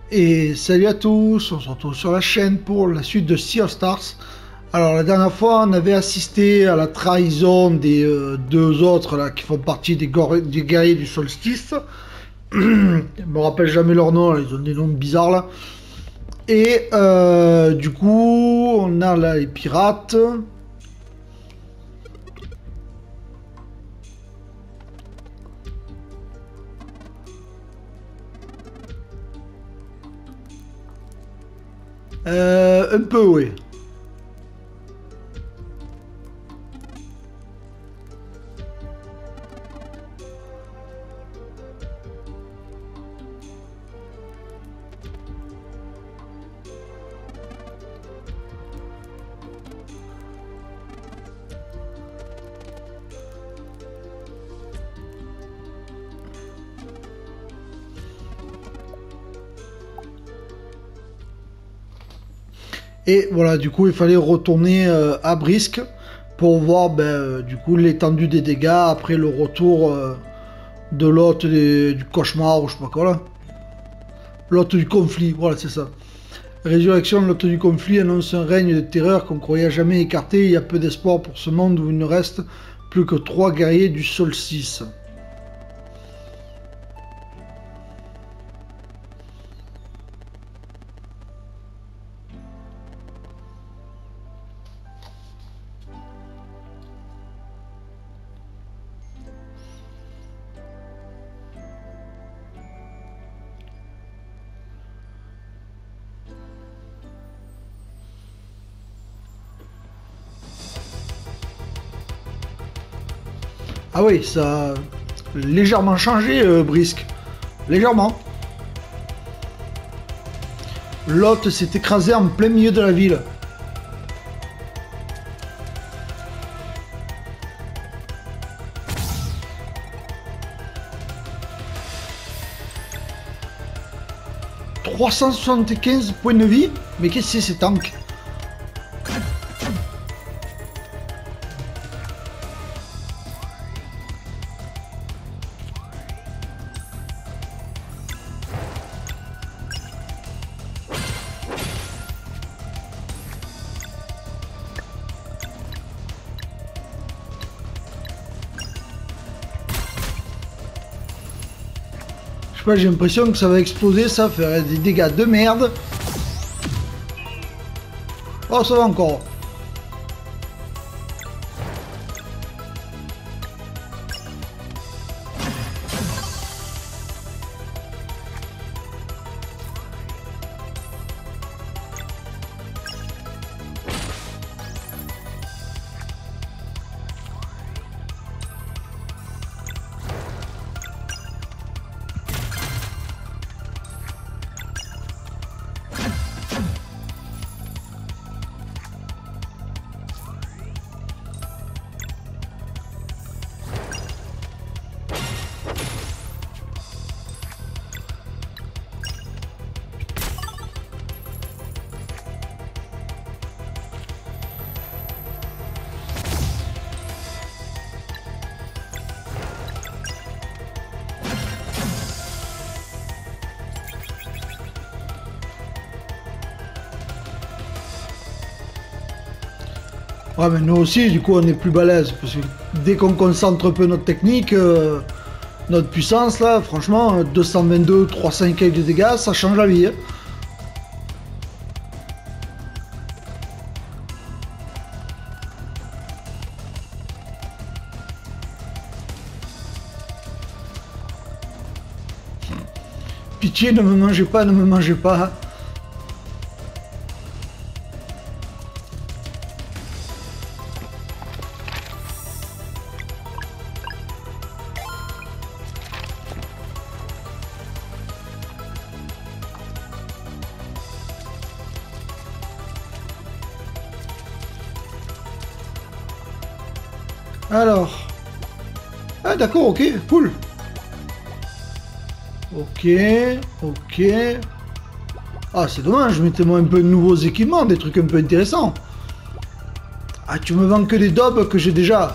Et salut à tous, on se retrouve sur la chaîne pour la suite de Sea of Stars. Alors la dernière fois on avait assisté à la trahison des deux autres là qui font partie des guerriers du solstice. Je me rappelle jamais leur nom, là, ils ont des noms bizarres là. Et du coup on a là les pirates. Un peu oui. Et voilà, du coup, il fallait retourner à Brisque pour voir du coup l'étendue des dégâts après le retour de l'hôte du cauchemar ou je sais pas quoi là. L'hôte du conflit, voilà, c'est ça. Résurrection de l'hôte du conflit annonce un règne de terreur qu'on croyait jamais écarté. Il y a peu d'espoir pour ce monde où il ne reste plus que 3 guerriers du solstice. Ah oui, ça a légèrement changé, Brisque. Légèrement. L'hôte s'est écrasé en plein milieu de la ville. « 375 points de vie. Mais qu'est-ce que c'est ces tanks? Je sais pas, j'ai l'impression que ça va exploser, ça faire des dégâts de merde. Oh, ça va encore. Ouais, mais nous aussi, du coup, on est plus balèze. Parce que dès qu'on concentre un peu notre technique, notre puissance, là, franchement, 222, 305 de dégâts, ça change la vie. Hein. Pitié, ne me mangez pas, ne me mangez pas. Alors. Ah d'accord, ok, cool. Ok, ok. Ah c'est dommage, mettez-moi un peu de nouveaux équipements, des trucs un peu intéressants. Ah tu me vends que des daubes que j'ai déjà.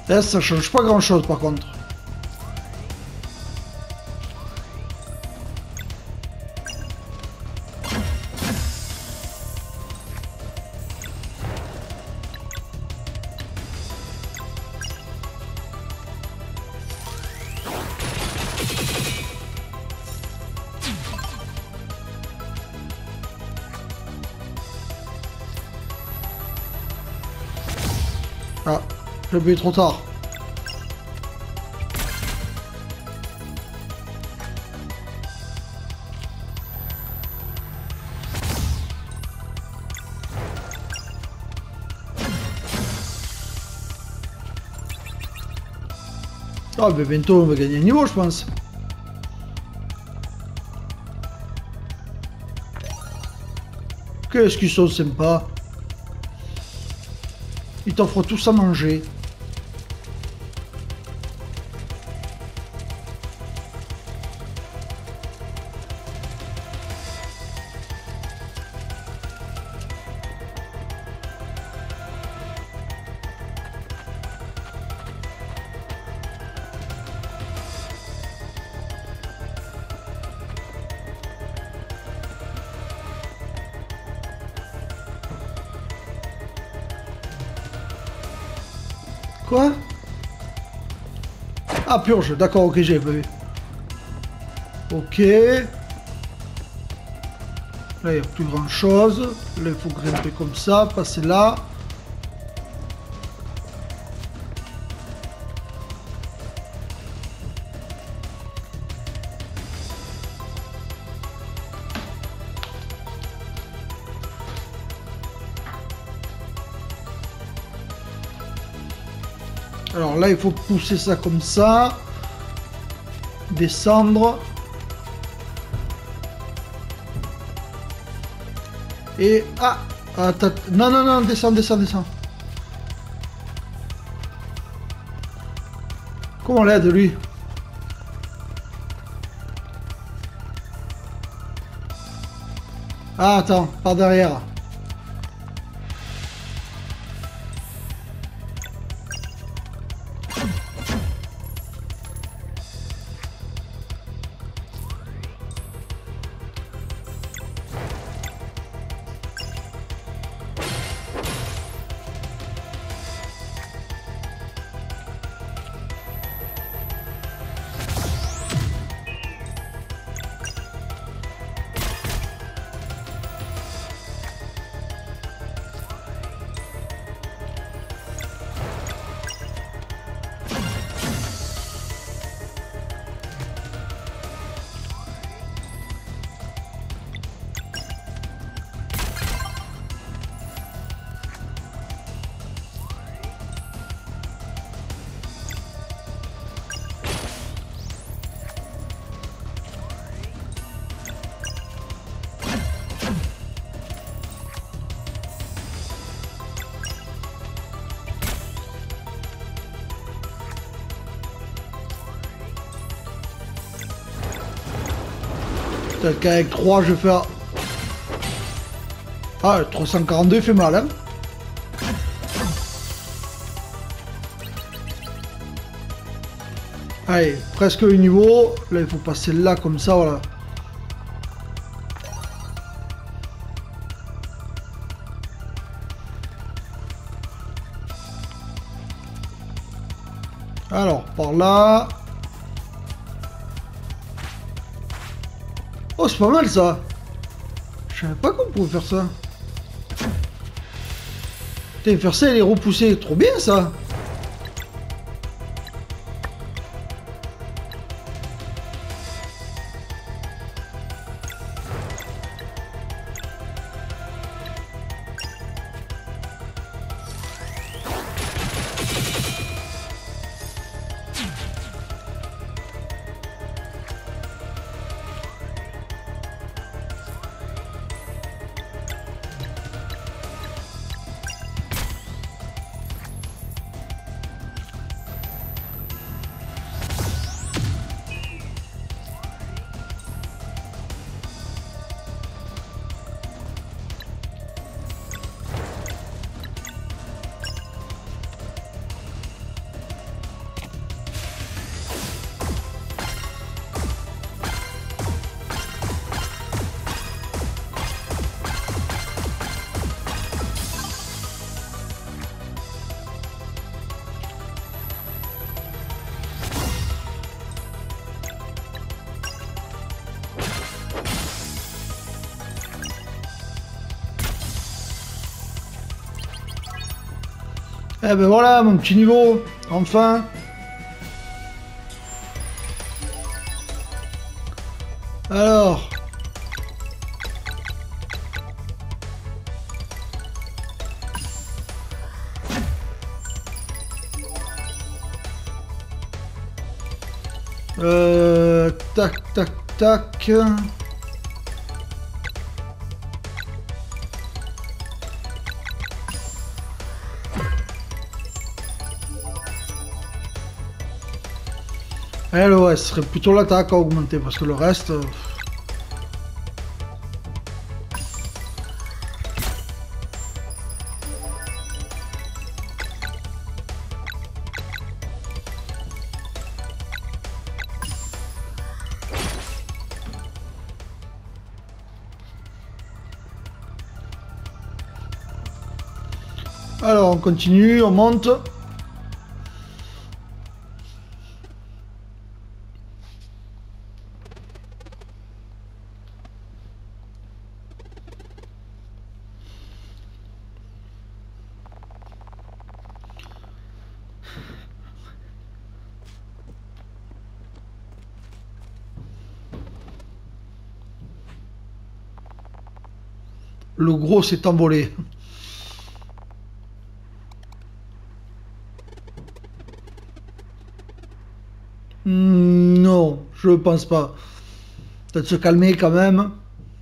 Là, ça change pas grand chose par contre. Ah, j'ai appuyé trop tard. Ah, mais bientôt on va gagner un niveau, je pense. Qu'est-ce qu'ils sont sympas. Ils t'offrent tous à manger. Quoi? Ah purge, d'accord, ok, j'ai pas vu. Ok. Là, il n'y a plus grand chose. Là, il faut grimper comme ça, passer là. Alors là, il faut pousser ça comme ça. Descendre. Et... Ah, attends. Non, non, non, descends, descends, descends. Comment on l'aide, lui? Ah, attends, par derrière. Peut-être qu'avec 3 je vais faire... Ah, le 342 fait mal, hein. Allez, presque le niveau. Là, il faut passer là, comme ça, voilà. Alors, par là... Oh, c'est pas mal ça. Je savais pas qu'on pouvait faire ça. Putain, faire ça et les repousser, trop bien ça. Eh ben voilà, mon petit niveau, enfin. Alors. Tac, tac, tac. Elle, ouais, ce serait plutôt l'attaque à augmenter parce que le reste. Alors, on continue, on monte. Le gros s'est envolé. Non, je pense pas. Peut-être se calmer quand même.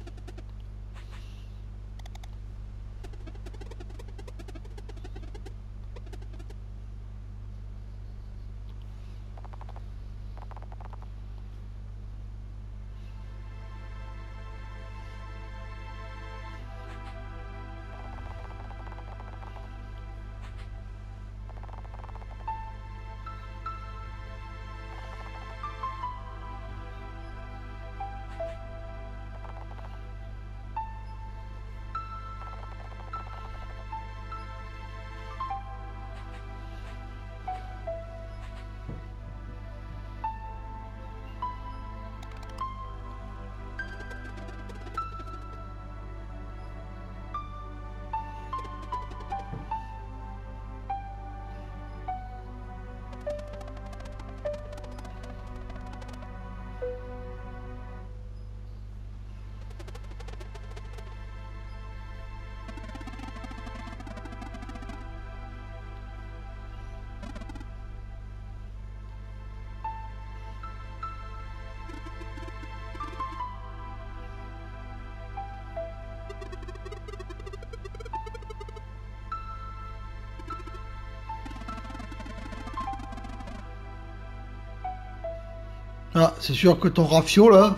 Ah, c'est sûr que ton rafio là.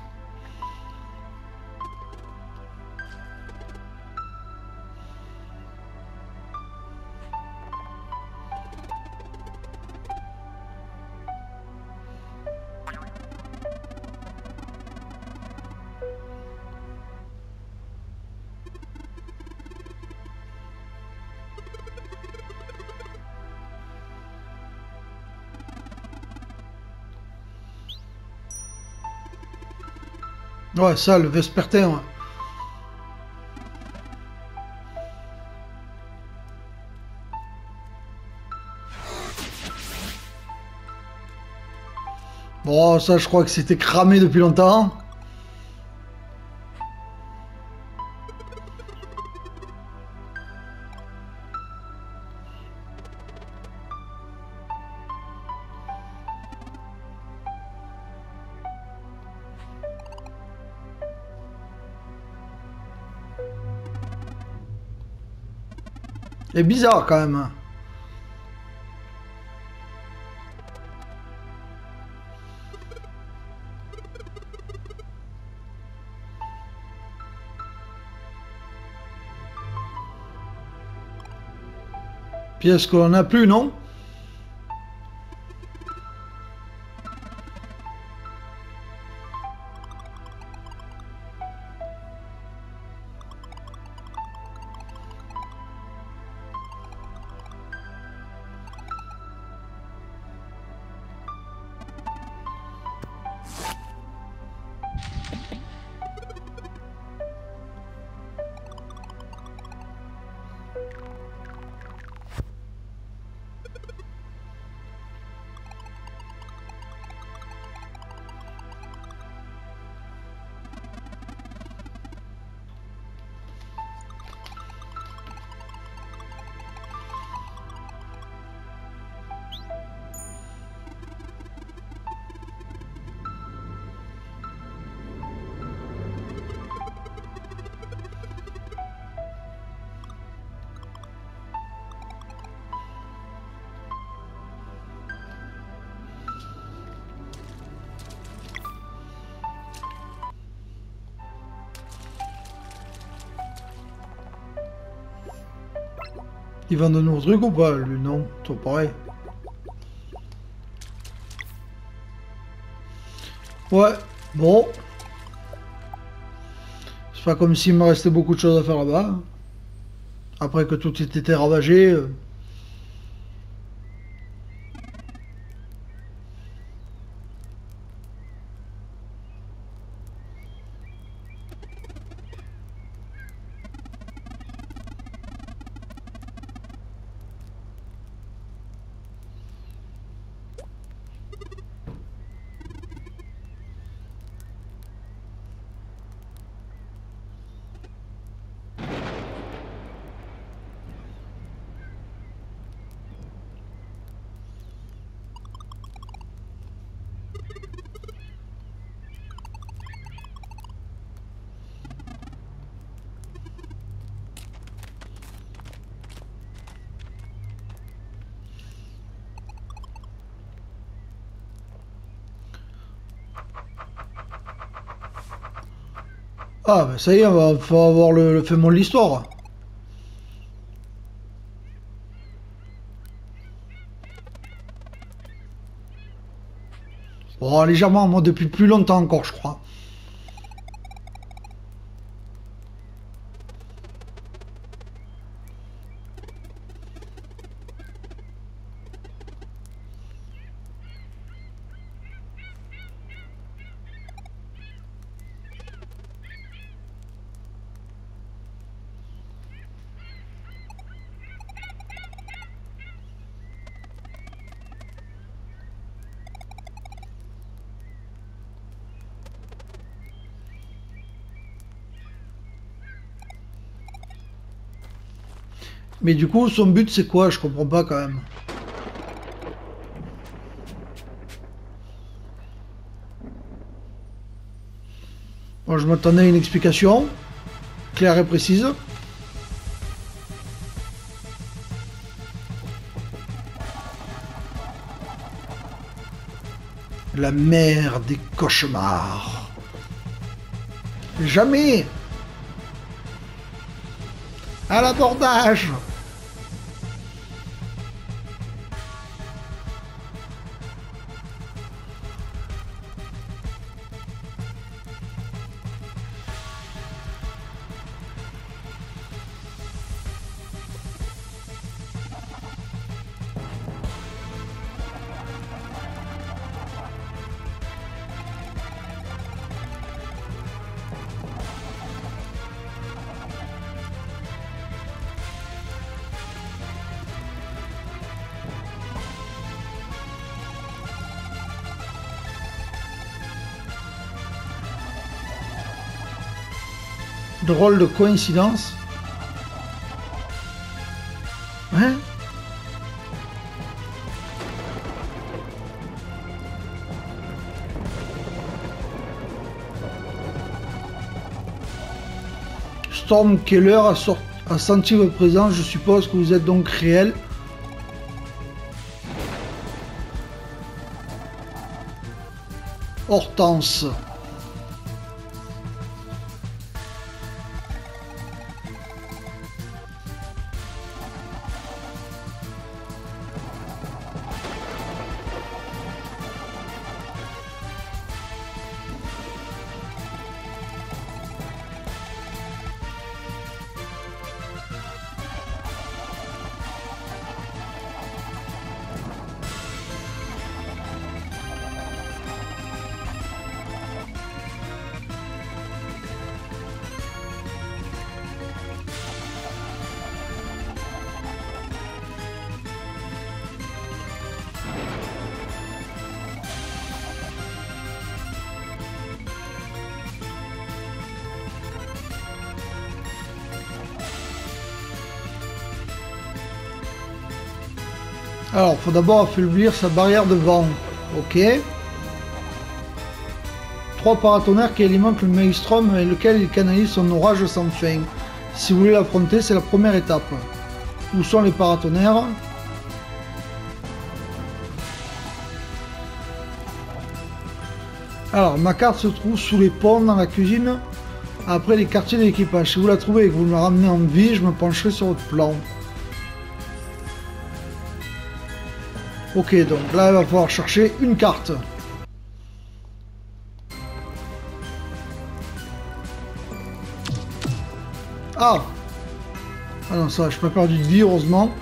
Ouais, ça, le Vespertin, ouais. Bon, ça, je crois que c'était cramé depuis longtemps. C'est bizarre quand même. Pièce que l'on n'a plus, non? Il vend de nouveaux trucs ou pas? Lui, non. Toi, pareil. Ouais. Bon. C'est pas comme s'il me restait beaucoup de choses à faire là-bas. Après que tout ait été ravagé. Ah, bah ça y est, faut avoir le fait mot de l'histoire. Bon, légèrement, moi depuis plus longtemps encore, je crois. Mais du coup, son but c'est quoi? Je comprends pas quand même. Moi, je m'attendais à une explication claire et précise. La mer des cauchemars. Jamais. À l'abordage. Drôle de coïncidence. Hein? Storm Keller a senti votre présence, je suppose que vous êtes donc réel. Hortense. Alors, faut d'abord affaiblir sa barrière de vent. Ok. 3 paratonnerres qui alimentent le Maelstrom et lequel il canalise son orage sans fin. Si vous voulez l'affronter, c'est la première étape. Où sont les paratonnerres? Alors, ma carte se trouve sous les ponts dans la cuisine, après les quartiers de l'équipage. Si vous la trouvez et que vous me la ramenez en vie, je me pencherai sur votre plan. Ok, donc là, il va falloir chercher une carte. Ah! Ah non, ça, je n'ai pas perdu de vie, heureusement.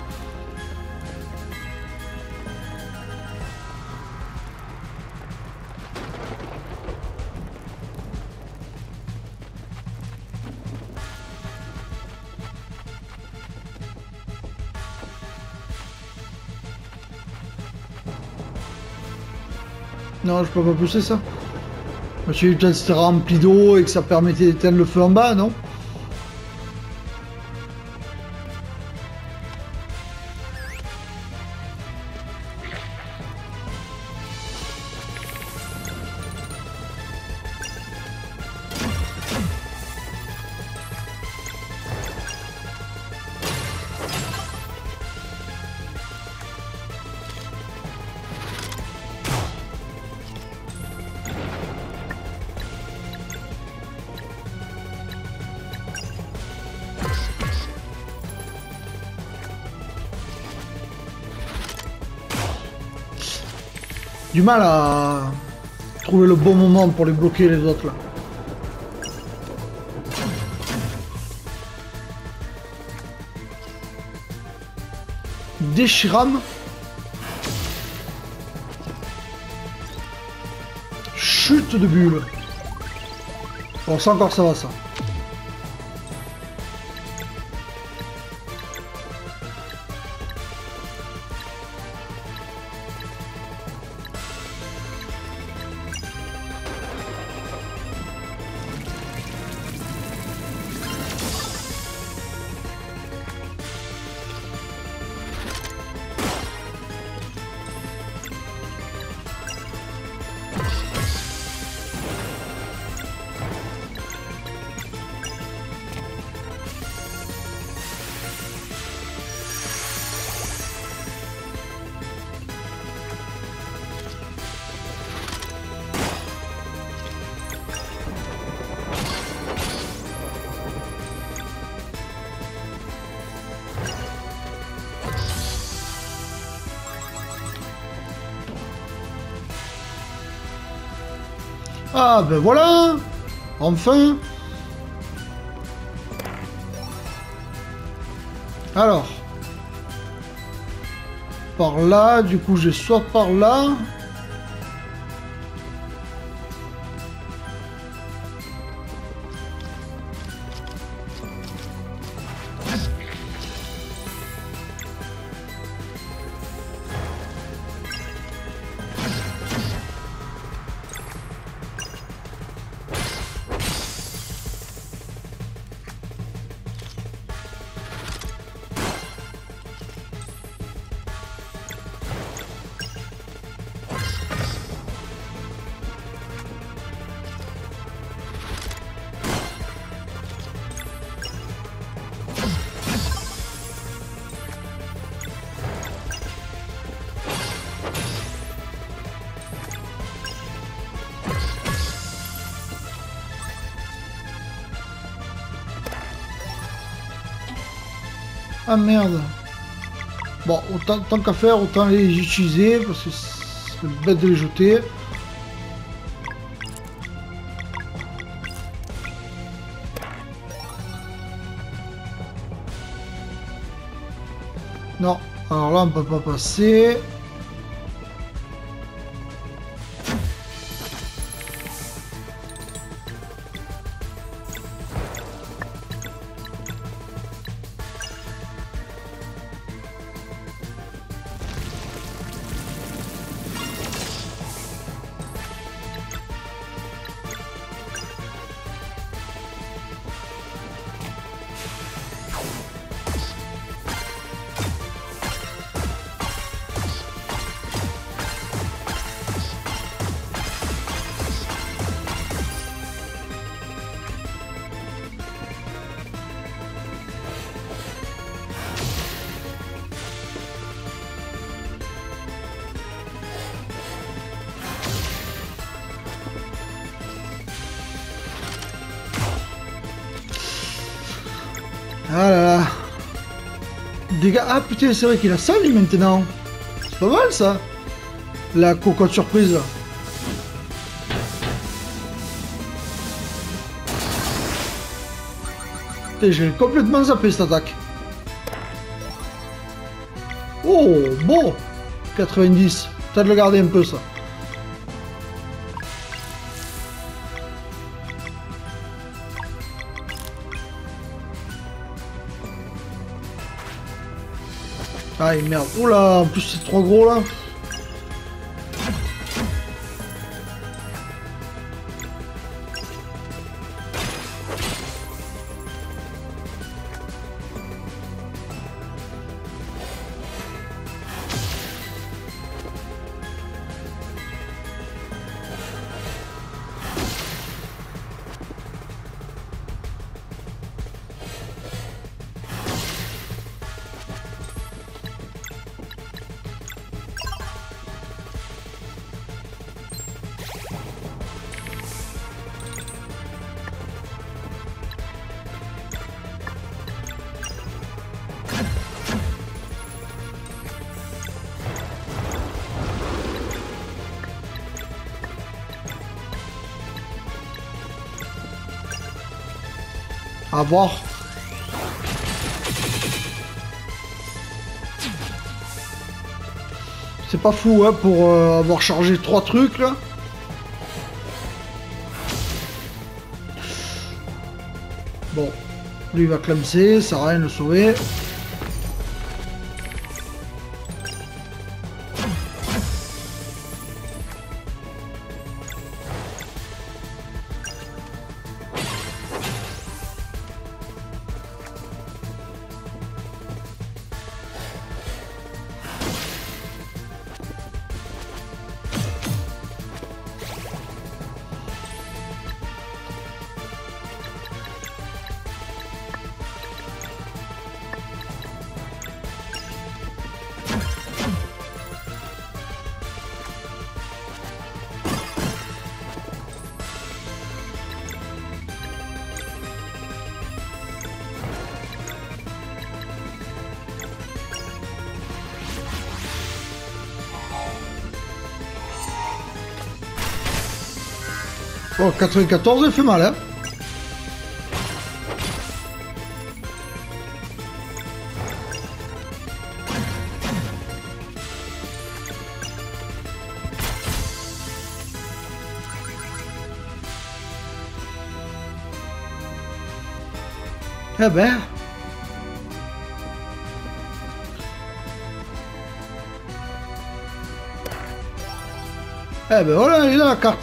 Non, je peux pas pousser ça. Je suis peut-être c'était rempli d'eau et que ça permettait d'éteindre le feu en bas, non? Du mal à trouver le bon moment pour les bloquer les autres là. Déchirame. Chute de bulle. Bon, ça encore ça va ça. Ah ben voilà. Enfin. Alors. Par là, du coup j'ai soit par là. Ah merde. Bon, autant, tant qu'à faire, autant les utiliser, parce que c'est bête de les jeter. Non, alors là on peut pas passer. Ah là là. Dégâts. Ah putain, c'est vrai qu'il a ça lui maintenant. pas mal ça. La cocotte surprise là. J'ai complètement zappé cette attaque. Oh, bon. 90. Peut-être le garder un peu ça. Aïe merde. Oula, en plus c'est trop gros là. À voir. C'est pas fou hein, pour avoir chargé 3 trucs là. Bon, lui il va clamser, ça sert à rien de le sauver. Oh, 94, elle fait mal, hein. Eh ben... Eh ben voilà, il a la carte.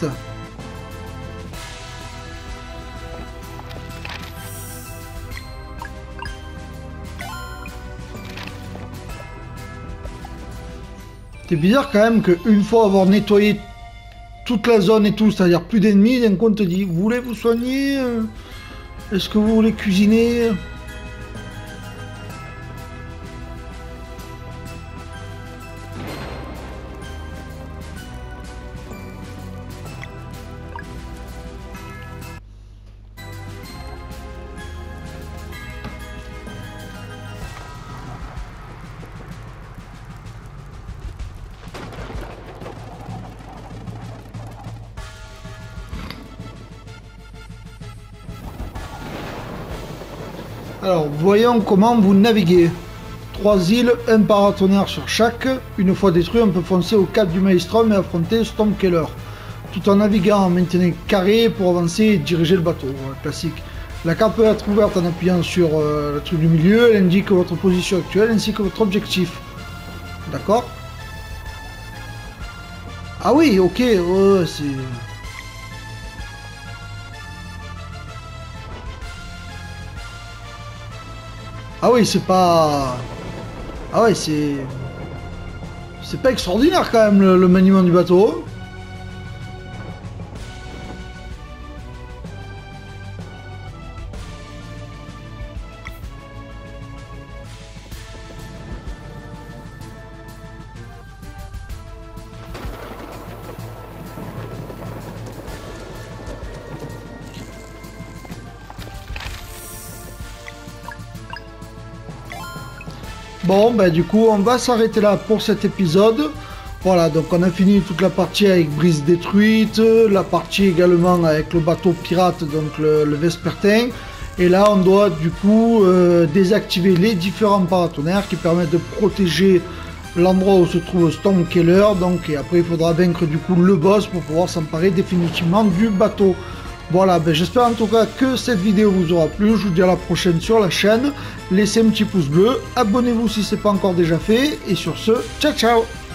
C'est bizarre quand même qu'une fois avoir nettoyé toute la zone et tout, c'est-à-dire plus d'ennemis, d'un coup on te dit, vous voulez vous soigner? Est-ce que vous voulez cuisiner? Alors, voyons comment vous naviguez. 3 îles, un paratonnerre sur chaque. Une fois détruit, on peut foncer au cap du Maelstrom et affronter Stormkeller. Tout en naviguant en maintenant carré pour avancer et diriger le bateau. Ouais, classique. La carte peut être ouverte en appuyant sur le truc du milieu. Elle indique votre position actuelle ainsi que votre objectif. D'accord? Ah oui, ok, c'est... Ah oui, c'est pas... Ah ouais, c'est... C'est pas extraordinaire quand même le maniement du bateau. Bon, ben du coup, on va s'arrêter là pour cet épisode. Voilà, donc on a fini toute la partie avec Brise détruite, la partie également avec le bateau pirate, donc le Vespertin. Et là, on doit du coup désactiver les différents paratonnerres qui permettent de protéger l'endroit où se trouve Stormkeller. Donc, et après, il faudra vaincre du coup le boss pour pouvoir s'emparer définitivement du bateau. Voilà, ben j'espère en tout cas que cette vidéo vous aura plu. Je vous dis à la prochaine sur la chaîne. Laissez un petit pouce bleu, abonnez-vous si ce n'est pas encore déjà fait. Et sur ce, ciao ciao!